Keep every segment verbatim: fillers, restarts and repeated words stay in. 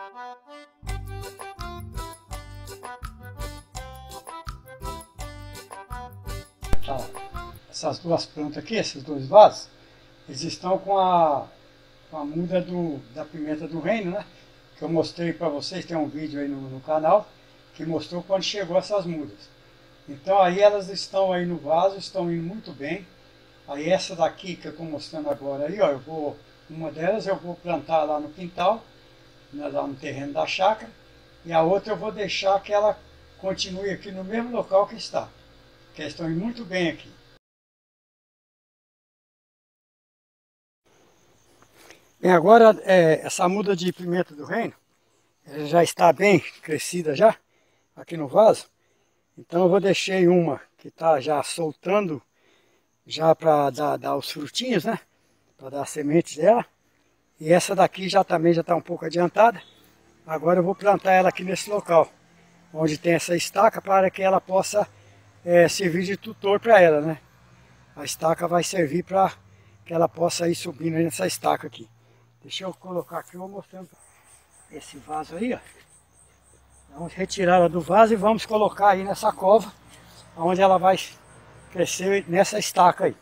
Tá. Essas duas plantas aqui, esses dois vasos, eles estão com a, com a muda do, da pimenta do reino, né? Que eu mostrei para vocês, tem um vídeo aí no, no canal, que mostrou quando chegou essas mudas. Então aí elas estão aí no vaso, estão indo muito bem. Aí essa daqui que eu estou mostrando agora aí, ó, eu vou, uma delas eu vou plantar lá no quintal, né, lá no terreno da chácara, e a outra eu vou deixar que ela continue aqui no mesmo local que está. Que elas estão indo muito bem aqui. Bem, agora é, essa muda de pimenta do reino, ela já está bem crescida já, aqui no vaso. Então eu vou deixar uma que está já soltando, já para dar, dar os frutinhos, né? Para dar as sementes dela. E essa daqui já também já está um pouco adiantada. Agora eu vou plantar ela aqui nesse local, onde tem essa estaca, para que ela possa é, servir de tutor para ela, né? A estaca vai servir para que ela possa ir subindo aí nessa estaca aqui. Deixa eu colocar aqui, eu vou mostrando esse vaso aí, ó. Vamos retirar ela do vaso e vamos colocar aí nessa cova, onde ela vai crescer nessa estaca aí.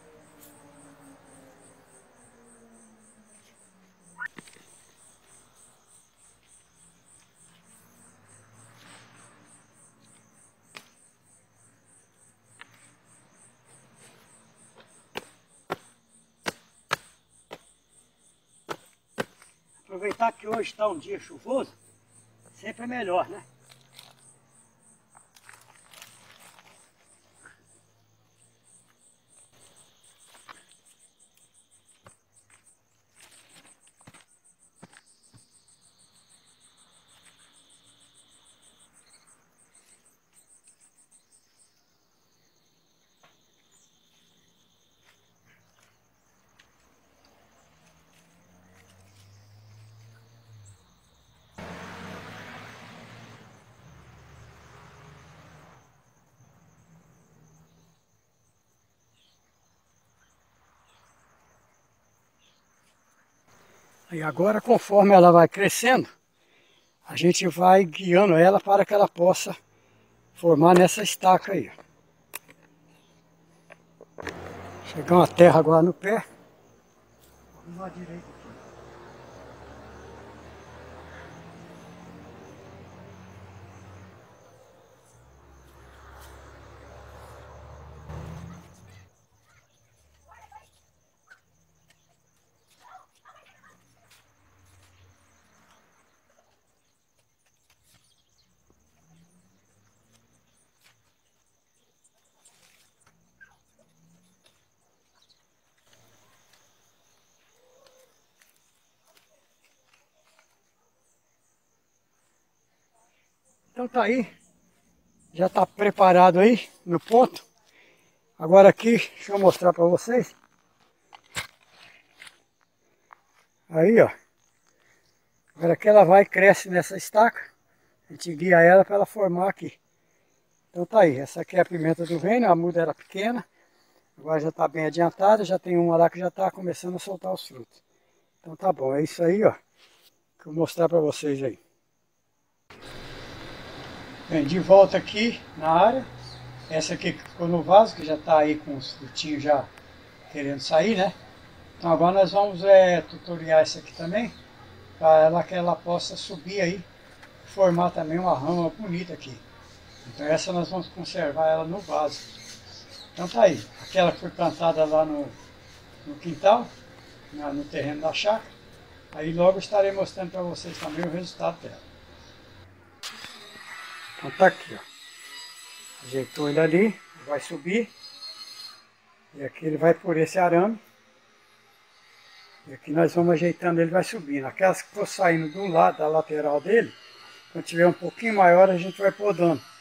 Aproveitar que hoje está um dia chuvoso, sempre é melhor, né? E agora, conforme ela vai crescendo, a gente vai guiando ela para que ela possa formar nessa estaca aí. Chegar uma terra agora no pé. Vamos à direita aqui. Então tá aí, já está preparado aí no ponto. Agora aqui, deixa eu mostrar para vocês. Aí ó, agora aqui ela vai e cresce nessa estaca. A gente guia ela para ela formar aqui. Então tá aí, essa aqui é a pimenta do reino, a muda era pequena. Agora já está bem adiantada, já tem uma lá que já está começando a soltar os frutos. Então tá bom, é isso aí ó, que eu vou mostrar para vocês aí. Bem, de volta aqui na área, essa aqui que ficou no vaso, que já está aí com os frutinhos já querendo sair, né? Então agora nós vamos é, tutoriar essa aqui também, para ela que ela possa subir aí, formar também uma rama bonita aqui. Então essa nós vamos conservar ela no vaso. Então tá aí, aquela que foi plantada lá no, no quintal, na, no terreno da chácara, aí logo estarei mostrando para vocês também o resultado dela. Então tá aqui, ó. Ajeitou ele ali, vai subir. E aqui ele vai por esse arame. E aqui nós vamos ajeitando, ele vai subindo. Aquelas que for saindo do lado, da lateral dele, quando tiver um pouquinho maior, a gente vai podando.